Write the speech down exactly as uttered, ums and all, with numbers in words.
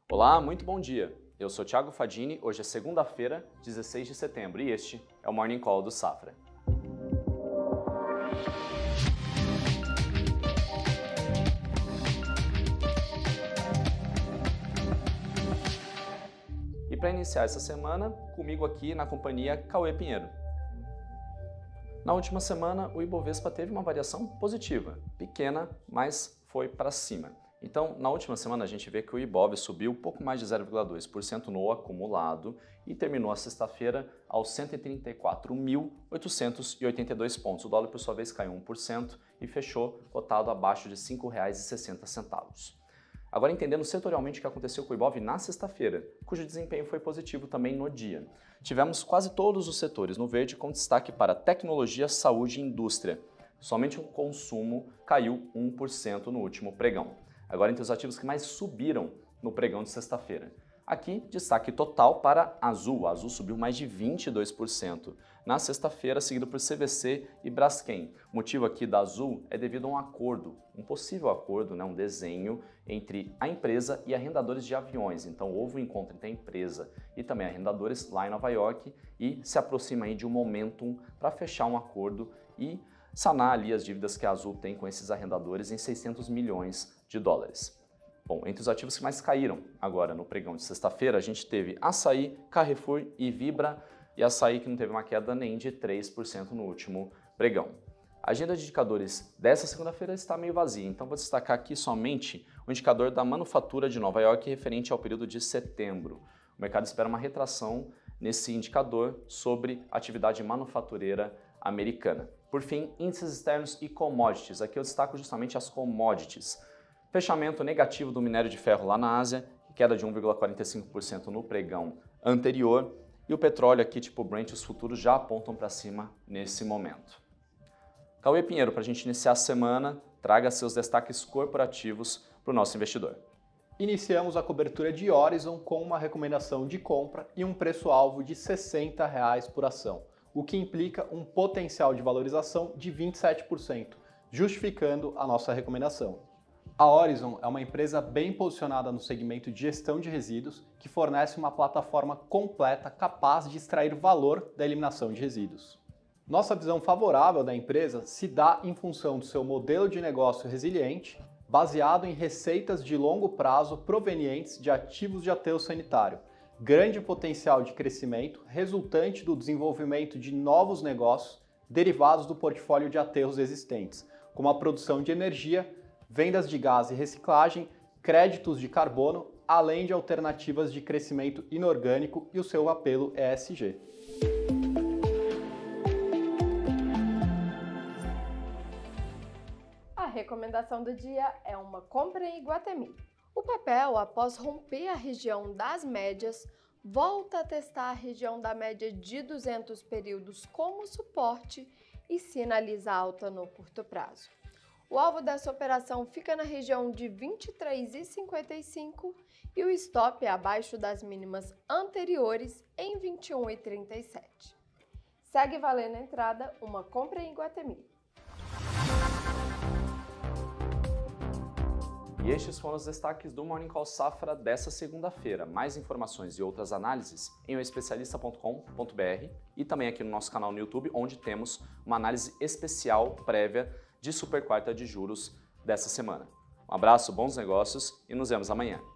Olá, muito bom dia. Eu sou Thiago Fadini, hoje é segunda-feira, dezesseis de setembro, e este é o Morning Call do Safra. E para iniciar essa semana, comigo aqui na companhia Cauê Pinheiro. Na última semana, o Ibovespa teve uma variação positiva, pequena, mas foi para cima. Então, na última semana, a gente vê que o Ibov subiu pouco mais de zero vírgula dois por cento no acumulado e terminou a sexta-feira aos cento e trinta e quatro mil, oitocentos e oitenta e dois pontos. O dólar, por sua vez, caiu um por cento e fechou cotado abaixo de cinco reais e sessenta centavos. Agora, entendendo setorialmente o que aconteceu com o Ibov na sexta-feira, cujo desempenho foi positivo também no dia. Tivemos quase todos os setores no verde, com destaque para tecnologia, saúde e indústria. Somente o consumo caiu um por cento no último pregão. Agora, entre os ativos que mais subiram no pregão de sexta-feira. Aqui, destaque total para Azul. A Azul subiu mais de vinte e dois por cento na sexta-feira, seguido por C V C e Braskem. O motivo aqui da Azul é devido a um acordo, um possível acordo, né, um desenho entre a empresa e arrendadores de aviões. Então, houve um encontro entre a empresa e também arrendadores lá em Nova York e se aproxima aí de um momentum para fechar um acordo e sanar ali as dívidas que a Azul tem com esses arrendadores em seiscentos milhões de dólares. Bom, entre os ativos que mais caíram agora no pregão de sexta-feira, a gente teve Açaí, Carrefour e Vibra, e Açaí que não teve uma queda nem de três por cento no último pregão. A agenda de indicadores dessa segunda-feira está meio vazia, então vou destacar aqui somente o indicador da manufatura de Nova York referente ao período de setembro. O mercado espera uma retração nesse indicador sobre a atividade manufatureira americana. Por fim, índices externos e commodities. Aqui eu destaco justamente as commodities. Fechamento negativo do minério de ferro lá na Ásia, queda de um vírgula quarenta e cinco por cento no pregão anterior. E o petróleo aqui, tipo Brent, os futuros já apontam para cima nesse momento. Cauê Pinheiro, para a gente iniciar a semana, traga seus destaques corporativos para o nosso investidor. Iniciamos a cobertura de Horizon com uma recomendação de compra e um preço-alvo de sessenta reais por ação, o que implica um potencial de valorização de vinte e sete por cento, justificando a nossa recomendação. A Horizon é uma empresa bem posicionada no segmento de gestão de resíduos, que fornece uma plataforma completa capaz de extrair valor da eliminação de resíduos. Nossa visão favorável da empresa se dá em função do seu modelo de negócio resiliente, baseado em receitas de longo prazo provenientes de ativos de aterro sanitário, grande potencial de crescimento resultante do desenvolvimento de novos negócios derivados do portfólio de aterros existentes, como a produção de energia, vendas de gás e reciclagem, créditos de carbono, além de alternativas de crescimento inorgânico e o seu apelo E S G. A recomendação do dia é uma compra em Iguatemi. O papel, após romper a região das médias, volta a testar a região da média de duzentos períodos como suporte e sinaliza alta no curto prazo. O alvo dessa operação fica na região de vinte e três reais e cinquenta e cinco centavos e o stop é abaixo das mínimas anteriores em vinte e um reais e trinta e sete centavos. Segue valendo a entrada uma compra em Iguatemi. E estes foram os destaques do Morning Call Safra dessa segunda-feira. Mais informações e outras análises em o especialista ponto com ponto br e também aqui no nosso canal no YouTube, onde temos uma análise especial prévia de super quarta de juros dessa semana. Um abraço, bons negócios e nos vemos amanhã.